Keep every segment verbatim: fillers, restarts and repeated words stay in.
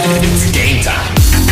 It's game time.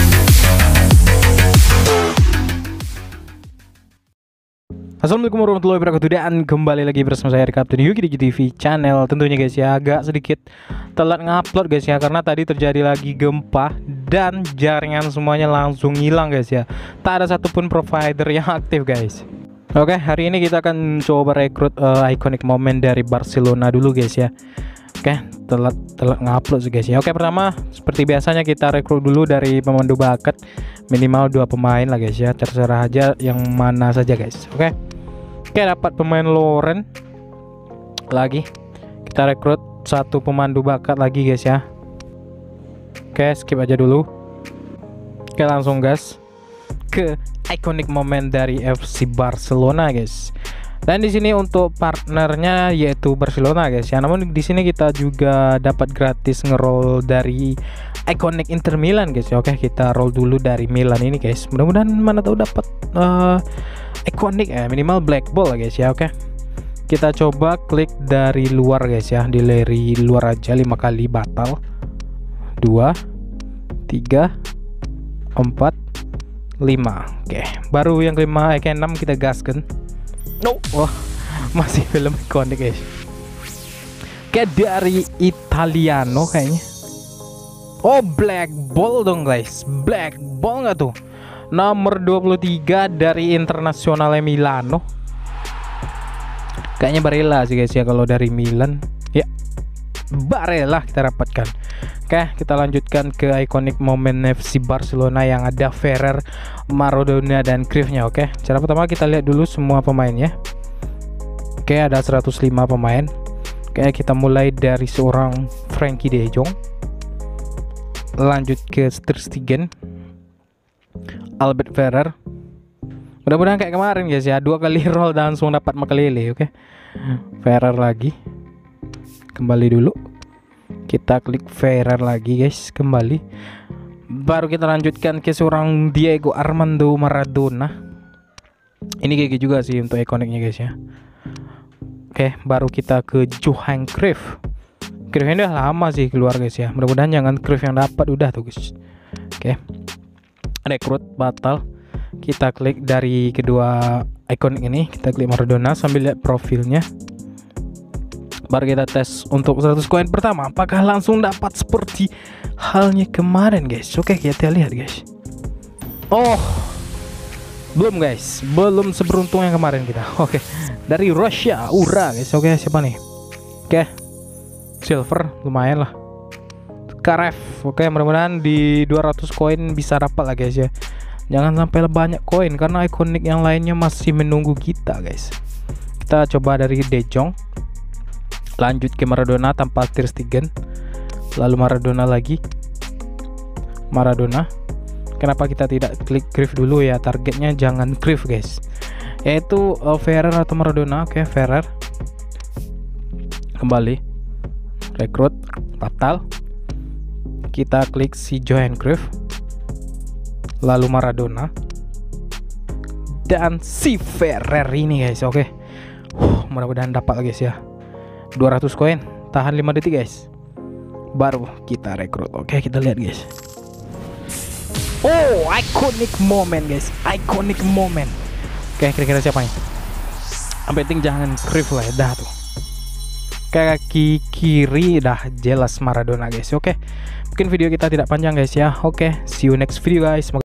Assalamualaikum warahmatullahi wabarakatuh, dan kembali lagi bersama saya Kapten Yuki di G T V Channel. Tentunya guys ya, agak sedikit telat ngupload guys ya, karena tadi terjadi lagi gempa dan jaringan semuanya langsung hilang guys ya. Tak ada satupun provider yang aktif guys. Oke, hari ini kita akan coba rekrut uh, iconic moment dari Barcelona dulu guys ya. Oke, telat telat ngupload guys ya. Oke, pertama seperti biasanya kita rekrut dulu dari pemandu bakat, minimal dua pemain lah guys ya. Terserah aja yang mana saja guys. Oke. Oke, dapat pemain Loren lagi. Kita rekrut satu pemandu bakat lagi guys ya. Oke, skip aja dulu. Oke, langsung gas ke iconic moment dari F C Barcelona guys. Dan di sini untuk partnernya yaitu Barcelona guys ya. Namun di sini kita juga dapat gratis ngeroll dari iconic Inter Milan guys ya. Oke, kita roll dulu dari Milan ini guys. Mudah-mudahan mana tahu dapat uh, iconic ya, minimal black ball guys ya. Oke, kita coba klik dari luar guys ya, di dari luar aja lima kali batal. Dua, tiga, empat, lima. Oke, baru yang kelima, eh enam kita gaskan. No, wah, masih film iconic guys. Kayak dari Italiano kayaknya. Oh, black ball dong guys. Black ball nggak tuh? Nomor dua puluh tiga dari Internazionale Milano. Kayaknya Barella sih guys ya kalau dari Milan. Ya, Barella kita dapatkan. Oke, kita lanjutkan ke iconic moment F C Barcelona yang ada Ferrer, Maradona dan Cruyff-nya. Oke, cara pertama kita lihat dulu semua pemainnya. Oke, ada seratus lima pemain. Oke, kita mulai dari seorang Frankie De Jong, lanjut ke Ter Stegen, Albert Ferrer. Mudah-mudahan kayak kemarin guys ya, dua kali roll dan langsung dapat Makelele. Oke, Ferrer lagi, kembali dulu. Kita klik Ferrer lagi guys, kembali. Baru kita lanjutkan ke seorang Diego Armando Maradona. Ini G G juga sih untuk ikoniknya guys ya. Oke, baru kita ke Johan Cruyff. Cruyff ini udah lama sih keluar guys ya. Mudah-mudahan jangan Cruyff yang dapat udah tuh guys. Oke, rekrut batal. Kita klik dari kedua ikonik ini, kita klik Maradona sambil lihat profilnya. Baru kita tes untuk seratus koin pertama, apakah langsung dapat seperti halnya kemarin guys. Oke, kita lihat guys. Oh, belum guys, belum seberuntung yang kemarin kita. Oke, dari Russia, Ura guys. Oke, siapa nih? Oke, silver, lumayan lah. Karev. Oke, mudah-mudahan di dua ratus koin bisa dapat lah guys ya. Jangan sampai banyak koin karena ikonik yang lainnya masih menunggu kita guys. Kita coba dari De Jong, lanjut ke Maradona tanpa Ter Stegen, lalu Maradona lagi, Maradona. Kenapa kita tidak klik Cruyff dulu ya? Targetnya jangan Cruyff guys, yaitu uh, Ferrer atau Maradona. Oke, Ferrer, kembali rekrut batal. Kita klik si Johan Cruyff, lalu Maradona dan si Ferrer ini guys. Oke, uh, mudah-mudahan dapat guys ya. Dua ratus koin, tahan lima detik guys, baru kita rekrut. Oke, kita lihat guys. Oh, iconic moment guys, iconic moment. Oke, kira-kira siapa nih? Yang penting jangan Cruyff lah ya, dah tuh. Kaki kiri dah jelas Maradona guys. Oke, mungkin video kita tidak panjang guys ya. Oke, see you next video guys.